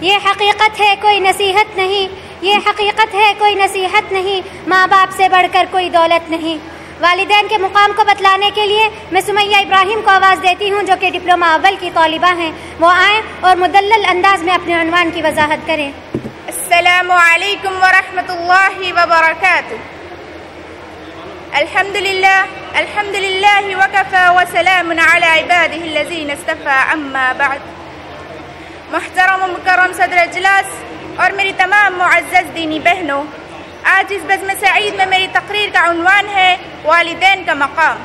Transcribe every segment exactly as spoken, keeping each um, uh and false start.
یہ حقیقت ہے کوئی نصیحت نہیں، یہ حقیقت ہے کوئی نصیحت نہیں، ماں باپ سے بڑھ کر کوئی دولت نہیں۔ والدین کے مقام کو بتلانے کے لیے میں سمیہ ابراہیم کو آواز دیتی ہوں جو کہ ڈپلومہ اول کی طالبہ ہیں، وہ آئیں اور مدلل انداز میں اپنے عنوان کی وضاحت کریں۔ السلام علیکم ورحمۃ اللہ وبرکاتہ۔ الحمد للہ الحمد للہ وکفى وسلام علی عباده الذین اصطفى، اما بعد۔ محترم و مکرم صدر اجلاس اور میری تمام معزز دینی بہنوں، آج اس بزم سعید میں میری تقریر کا عنوان ہے والدین کا مقام۔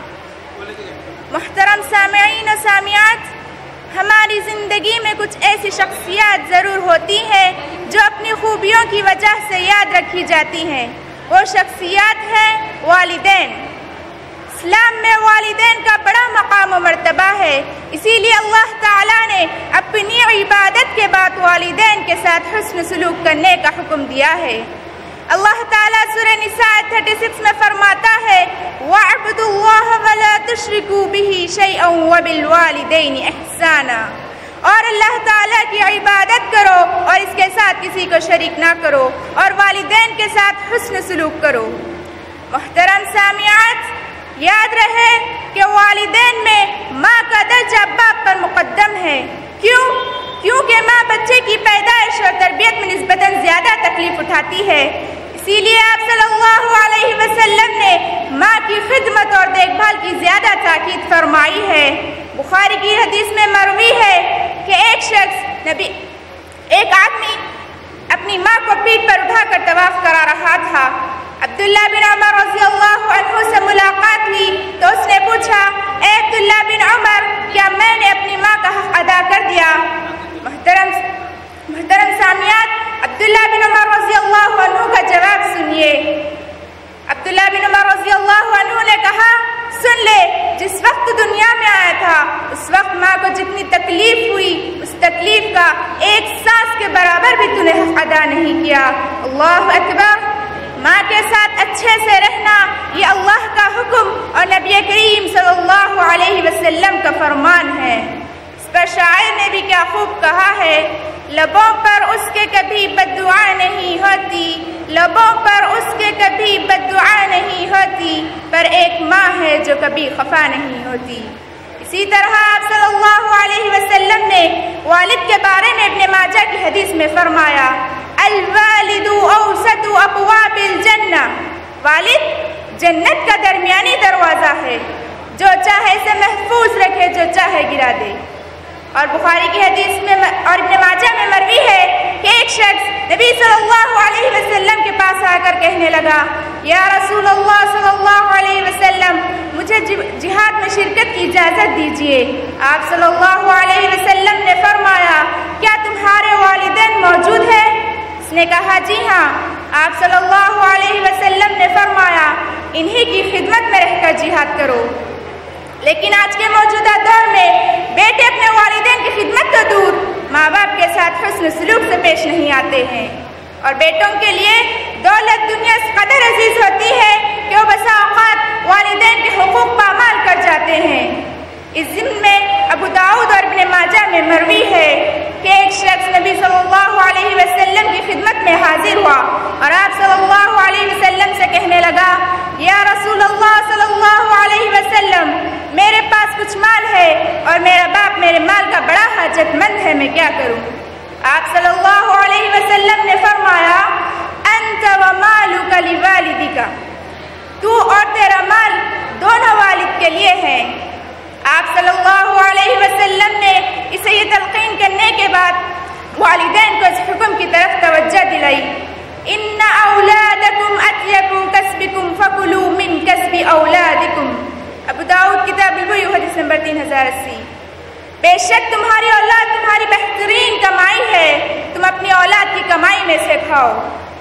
محترم سامعین و سامعات، ہماری زندگی میں کچھ ایسی شخصیات ضرور ہوتی ہیں جو اپنی خوبیوں کی وجہ سے یاد رکھی جاتی ہیں، وہ شخصیات ہیں والدین۔ اسلام میں والدین کا بڑا مقام و مرتبہ ہے، اسی لیے اللہ تعالیٰ نے اپنی عبادت کے بعد والدین کے ساتھ حسن سلوک کرنے کا حکم دیا ہے۔ اللہ تعالیٰ سورہ نساء چھتیس میں فرماتا ہے وَاعْبُدُوا اللَّهَ وَلَا تُشْرِكُوا بِهِ شَيْئًا وَبِالْوَالِدَيْنِ إِحْسَانًا، اور اللہ تعالیٰ کی عبادت کرو اور اس کے ساتھ کسی کو شریک نہ کرو، اور والدین کے ساتھ حسن سلوک کرو۔ محترم سامعات، یاد رہے کہ والدین میں ماں کا درجہ باپ پر مقدم ہے۔ کیوں؟ کیونکہ ماں بچے کی پیدائش اور تربیت میں نسبتاً زیادہ تکلیف اٹھاتی ہے، اسی لیے آپ صلی اللہ علیہ وسلم نے ماں کی خدمت اور دیکھ بھال کی زیادہ تاکید فرمائی ہے۔ بخاری کی حدیث میں مروی ہے کہ ایک شخص نبی ایک آدمی اپنی ماں کو پیٹھ پر اٹھا کر طواف کرا رہا تھا۔ عبداللہ بن عمر رضی اللہ عنہ سے ملاقات ہوئی تو اس نے پوچھا، اے عبداللہ بن عمر، کیا میں نے اپنی ماں کا حق ادا کر دیا؟ محترم محترم سامعات، عبداللہ بن عمر رضی اللہ عنہ کا جواب سنیے۔ عبداللہ بن عمر رضی اللہ عنہ نے کہا، سن لے، جس وقت دنیا میں آیا تھا اس وقت ماں کو جتنی تکلیف ہوئی اس تکلیف کا ایک سانس کے برابر بھی تو نے حق ادا نہیں کیا۔ اللہ اکبر۔ ماں کے ساتھ اچھے سے رہنا یہ اللہ کا حکم اور نبی کریم صلی اللہ علیہ وسلم کا فرمان ہے۔ اس پر شاعر نے بھی کیا خوب کہا ہے، لبوں پر اس کے کبھی بد دعا نہیں ہوتی، لبوں پر اس کے کبھی بد دعا نہیں ہوتی، پر ایک ماں ہے جو کبھی خفا نہیں ہوتی۔ اسی طرح آپ صلی اللہ علیہ وسلم نے والد کے بارے میں ابن ماجہ کی حدیث میں فرمایا، الوالد اوسط ابواب الجنہ، والد جنت کا درمیانی دروازہ ہے، جو چاہے اسے محفوظ رکھے، جو چاہے گرا دے۔ اور بخاری کی حدیث میں اور ابن ماجہ میں مروی ہے کہ ایک شخص نبی صلی اللہ علیہ وسلم کے پاس آ کر کہنے لگا، یا رسول اللہ صلی اللہ علیہ وسلم، مجھے جہاد میں شرکت کی اجازت دیجیے۔ آپ صلی اللہ علیہ وسلم نے فرمایا، کیا تمہارے والدین موجود ہیں؟ اس نے کہا، جی ہاں۔ آپ صلی اللہ علیہ وسلم نے فرمایا، انہی کی خدمت میں رہ کر جہاد کرو۔ لیکن آج کے موجودہ دور میں بیٹے اپنے والدین کی خدمت تو دور، ماں باپ کے ساتھ حسن سلوک سے پیش نہیں آتے ہیں، اور بیٹوں کے لیے دولت دنیا اس قدر عزیز ہوتی ہے کہ وہ بسا اوقات والدین کے حقوق پامال کر جاتے ہیں۔ اس ضمن میں ابو داؤد اور ابن ماجہ میں مروی ہے کہ ایک شخص نبی صلی اللہ علیہ وسلم کی خدمت میں حاضر ہوا اور آپ صلی اللہ علیہ وسلم سے کہنے لگا، یا رسول اللہ صلی اللہ علیہ وسلم، میرے پاس کچھ مال ہے اور میرا باپ میرے مال کا بڑا حاجت مند ہے، میں کیا کروں؟ آپ صلی اللہ علیہ وسلم نے فرمایا، انت ومالک لوالدک، تو اور تیرا مال دونوں والد کے لیے ہے۔ آپ صلی اللہ علیہ وسلم نے اسے یہ تلقین کرنے کے بعد والدین کو اس حکم کی طرف توجہ دلائی، ان اولادکم اطیب کسبکم فکلوا من کسب اولادکم۔ ابو داؤد کتاب البیوع حدیث نمبر تین ہزار اسی۔ بے شک تمہاری اولاد تمہاری بہترین کمائی ہے، تم اپنی اولاد کی کمائی میں سے کھاؤ۔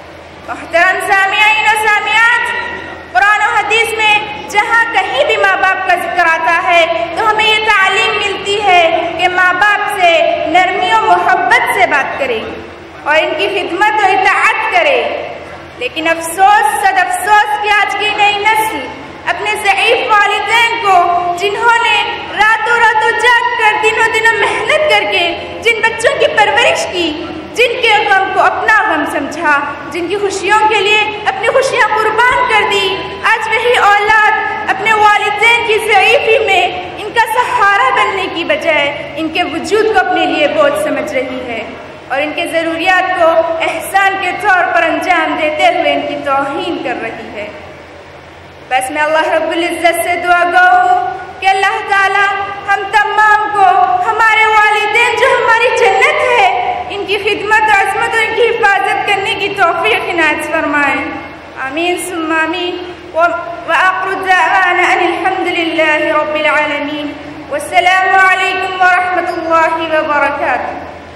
محترم سامعین و سامعات، قرآن و حدیث میں جہاں کہیں بھی ماں باپ کا ذکر آتا ہے تو ہمیں یہ تعلیم ملتی ہے کہ ماں باپ سے نرمی و محبت سے بات کرے اور ان کی خدمت و اطاعت کرے۔ لیکن افسوس صد افسوس کہ آج کی نئی نسل اپنے ضعیف والدین کو، جنہوں نے راتوں راتوں جاگ کر دنوں دنوں محنت کر کے جن بچوں کی پرورش کی، جن سمجھا، جن کی خوشیوں کے لیے اپنی خوشیاں قربان کر دی، آج وہی اولاد اپنے والدین کی ضعیفی میں ان کا سہارا بننے کی بجائے ان کے وجود کو اپنے لیے بوجھ سمجھ رہی ہے اور ان کے ضروریات کو احسان کے طور پر انجام دیتے ہوئے ان کی توہین کر رہی ہے۔ بس میں اللہ رب العزت سے دعا گو ہوں کہ اللہ تعالیٰ ہم تمام کو ہمارے والدین جو ہماری جنت ہے ان کی خدمت و عظمت اور ان کی حفاظت کرنے کی توفیق عنایت فرمائیں، آمین ثم آمین۔ وآخر دعوانا ان الحمد للہ رب العالمین، والسلام علیکم ورحمۃ اللہ وبرکاتہ۔